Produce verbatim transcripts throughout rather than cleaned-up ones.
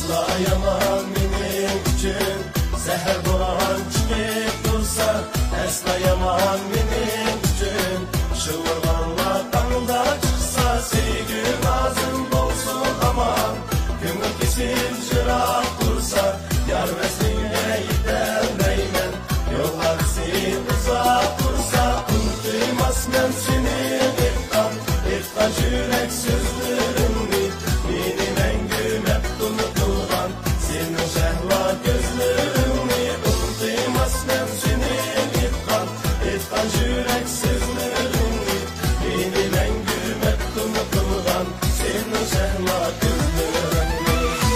Eslayamam mening uchun zahar bo'ron chiqib tursa, eslayamam mening uchun shivg'irlar tongda chiqsa, sevgi lozim bo'lsin aman, ko'ngil kesib jiroq tursa, yar vasliga yetolmayman, yo'llar sen uzoq tursa, unutmasman seni debdan, debdan yurak so'zlarimni, meni mangu maftun qilgan sening shahlo ko'zlaringni, unutmasman seni debdan, debdan yurak so'zlaringni, meni mangu maftun qilgan sening shahlo ko'zlaringni.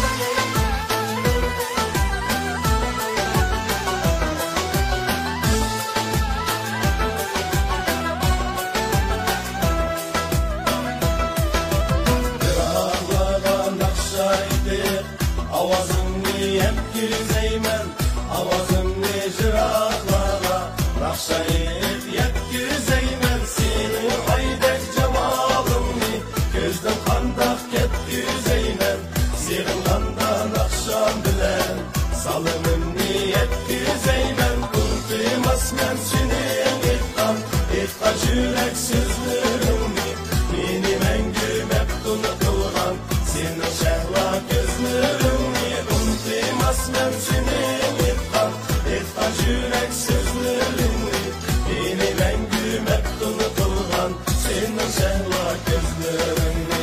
Avazımni hep güzeymen, avazımni jiroqlarga naqshayib hep güzeymen, seni aydek jamalingni ko'zdan qandoq ket güzeymen, sevg'anda naqsham bilan salimimni hep güzeymen, unutmasman seni etdan, etdan yurak so'zlaringni, meni mangu maftun qilgan sening shahlo ko'zlaringni, unutmasman seni etdan, etdan yurak so'zlaringni, meni mangu maftun qilgan sening shahlo ko'zlaringni.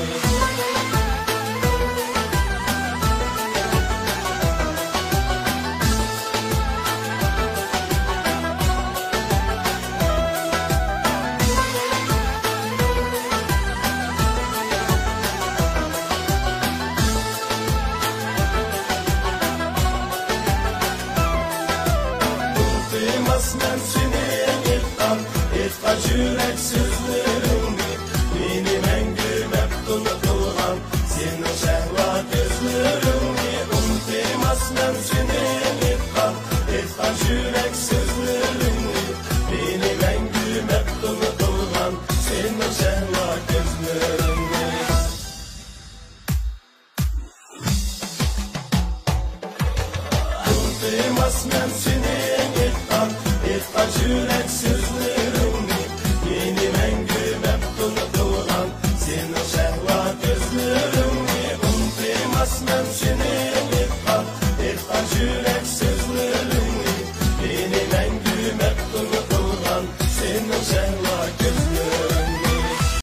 Unutmasman seni etdan, etdan yurak so'zlaringni, meni mangu maftun qilgan sening shahlo ko'zlaringni, unutmasman seni etdan, etdan yurak so'zlaringni, meni mangu maftun qilgan sening shahlo ko'zlaringni. Unutmasman seni